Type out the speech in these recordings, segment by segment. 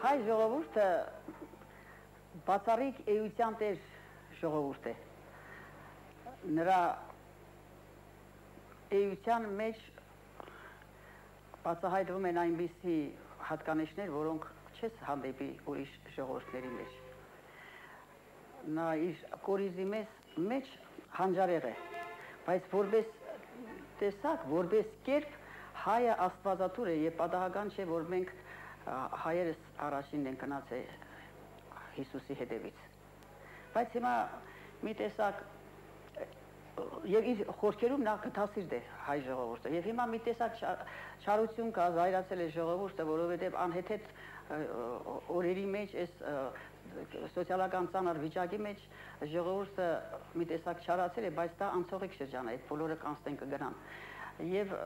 Հայ ժողովուրդը բացառիկ էության տեր ժողովուրդ է։ Նրա էության մեջ բացահայտվում են այնպիսի հատկանիշներ, որոնք չես հանդեպի ուրիշ ժողովուրդների մեջ։ Նա իր կորիզի մեջ հանջարեղ է, բայց որպես տեսակ, որպես կերպ հայը աստվածատուր է եւ պատահական չէ, որ մենք հայերս առաջինն են գնացել Հիսուսի հետևից։ Բայց հիմա մի տեսակ եւ իր խորքերում նա գտասիրտ է հայ ժողովուրդը եւ հիմա մի տեսակ չարություն կա, զայրացել է ժողովուրդը, որովհետեւ անհեթեթ օրերի մեջ այս սոցիալական ծանր վիճակի մեջ ժողովուրդը մի տեսակ չարացել է, բայց դա անցողիկ շրջան է, այդ բոլորը կանստեն կգնան եւ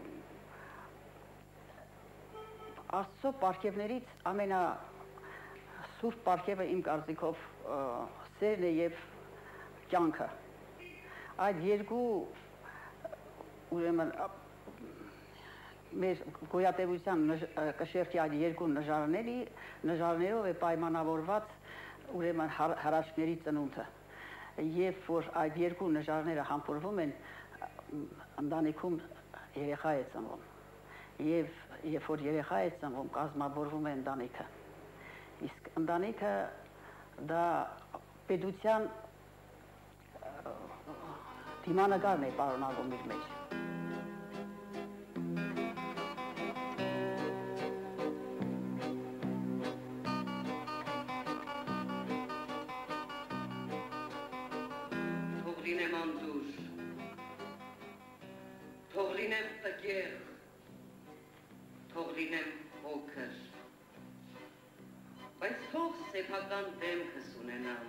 Աստծո պարգևներից ամենասուրբ պարգևը իմ կարծիքով սերն է եւ կյանքը։ Այդ երկու ուրեմն մեր գոյատևության կշերտի այդ երկու նժարներով է պայմանավորված ուրեմն հրաշքների ծնունդը։ Երբ որ այդ երկու նժարները համբուրվում են, ընտանիքում երեխա է ծնվում։ Եվ երբ որ երեխա է ծնվում, կազմավորվում է ընտանիքը։ Իսկ ընտանիքը դա պետության դիմանկարն է պարունակում իր մեջ։ Թող լինեմ անձուր, թող լինեմ տգեղ, թող լինեմ հոգր, բայց թող սեփական դեմքս ունենամ,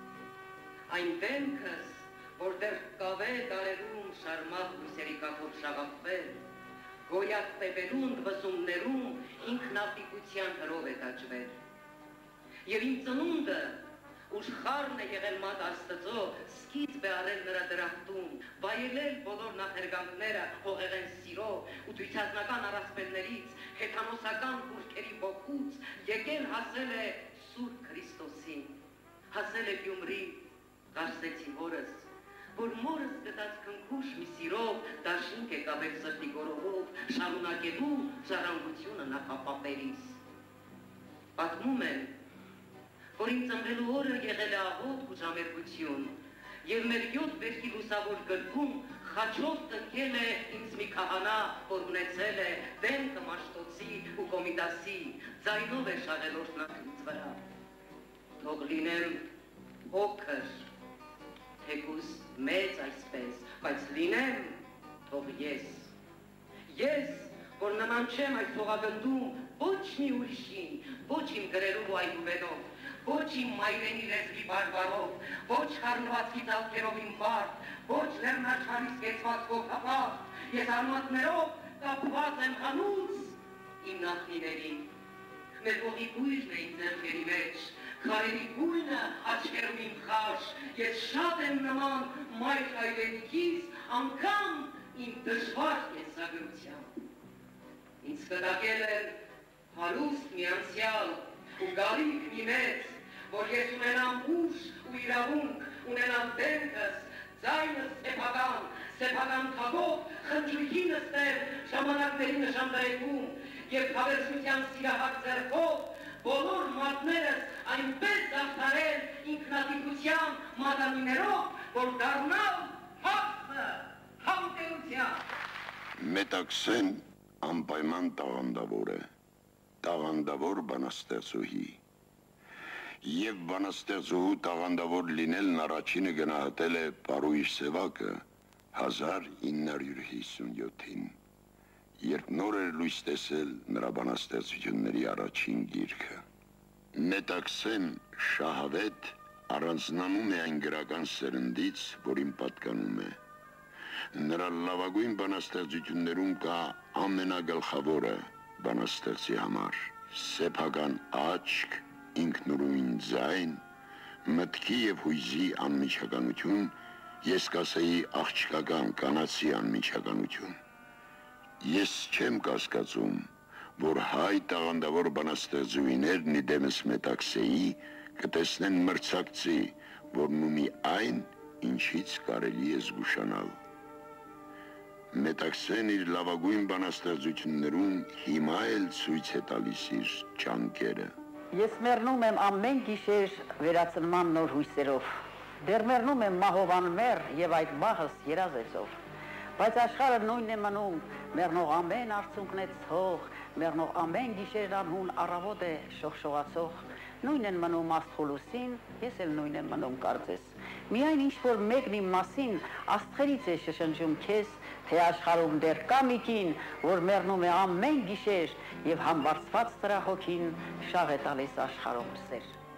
այն դեմքս, որ դեռ կավե դարերում շարմախ լույսերի կաթով շաղախվել, գոյակ տևելուն վզումներում ինքնատիպության հրով է տաճվել, և իմ ծնունդը ուշխարն է եղել մատ Աստծո, սկիզբ է արել նրա դրախտում, վայելել բոլոր նախերգանքները հողեղեն սիրով ու դույցազնական առասպելներից, հեթանոսական կուրքերի ոգուց, եկել հասել է Սուրբ Քրիստոսին, հասել է Գյումրի, Ղարսեցի հորս, որ մորս գտած քնքուշ մի սիրով դաշինք է կապել սրտի գորովով, շարունակելու ժառանգությունը նախապապերիս։ Պատմում են, որ իմ ծնվելու օրը եղել է աղոտ ու ժամերգություն, և մեր 7 վերքի լուսավոր գրքում խաչով տնկել է ինձ մի քահանա, որ ունեցել է դեմքը Մաշտոցի ու Կոմիտասի, ձայնով է շաղել օրհնանքից վրա։ Թող լինեմ հոգր, թեկուզ մեծ այսպես, բայց լինեմ թող ես, որ նման չեմ այս հողագնդում ոչ մի ուրիշին, ոչ իմ գրերով ու այդուվենով, ոչ իմ մայրենի լեզվի բարբարով, ոչ խառնվածքի ծալքերով իմ բարդ, ոչ լեռնաչարի սկեցված հոգապատ, ես արմատներով կապված եմ հանուց իմ նախնիների, մեր հողի բույրն է իմ ձեռքերի մեջ, քարերի գույնը աչքերում իմ խաշ, ես շատ եմ նման մայր հայրենիքիս, անգամ իմ դժվար կենսագրությամբ։ Ինձ կտակել են հարուստ մի անցյալ ու գալիք մի մեծ, որ ես ունենամ ուժ ու իրավունք, ունենամ դեմքս, ձայնս սեփական թագով խնջույքի նստել ժամանակների նշաններում և հավերժության սիրահար ձեռքով բոլոր մատներս այնպես դարձարել ինքնատիպության մատանիներով, որ դառնալ հացը համտերության։ Մետաքսեն անպայման տաղանդավոր է, տաղանդավոր բանաստեղծուհի։ Եվ բանաստեղծուհու տաղանդավոր լինելն առաջինը գնահատել է Պարույր Սևակը 1957-ին, երբ նոր էր լույս տեսել նրա բանաստեղծությունների առաջին գիրքը։ Մետաքսեն Շահավետ առանձնանում է այն գրական սերնդից, որին պատկանում է։ Նրա լավագույն բանաստեղծություններում կա ամենագլխավորը բանաստեղծի համար՝ սեփական աչք, ինքնուրույն ձայն, մտքի և հույզի անմիջականություն, ես կասեի աղջկական կանացի անմիջականություն։ Ես չեմ կասկածում, որ հայ տաղանդավոր բանաստեղծուհիներն իդեմս Մետաքսեի կտեսնեն մրցակցի, որն ունի այն, ինչից կարելի է զգուշանալ։ Մետաքսեն իր լավագույն բանաստեղծություններում հիմա էլ ցույց է տալիս իր ջանքերը։ Ես մեռնում եմ ամեն գիշեր վերածնման նոր հույսերով, դեռ մեռնում եմ մահով անմեռ և այդ մահս երազեցով, բայց աշխարհը նույնն է մնում, մեռնող ամեն արցունքն է ցող, մեռնող ամեն գիշեր անհուն առավոտ է շողշողացող, նույնն են մնում աստղուլուսին, ես էլ նույնն եմ մնում կարծես, միայն ինչ-որ մեկն իմ մասին աստղերից է շշնջում քեզ, թե աշխարհում դեռ կա մի կին, որ մեռնում է ամեն գիշեր և համբարձված նրա հոգին շաղ է տալիս աշխարհում սեր։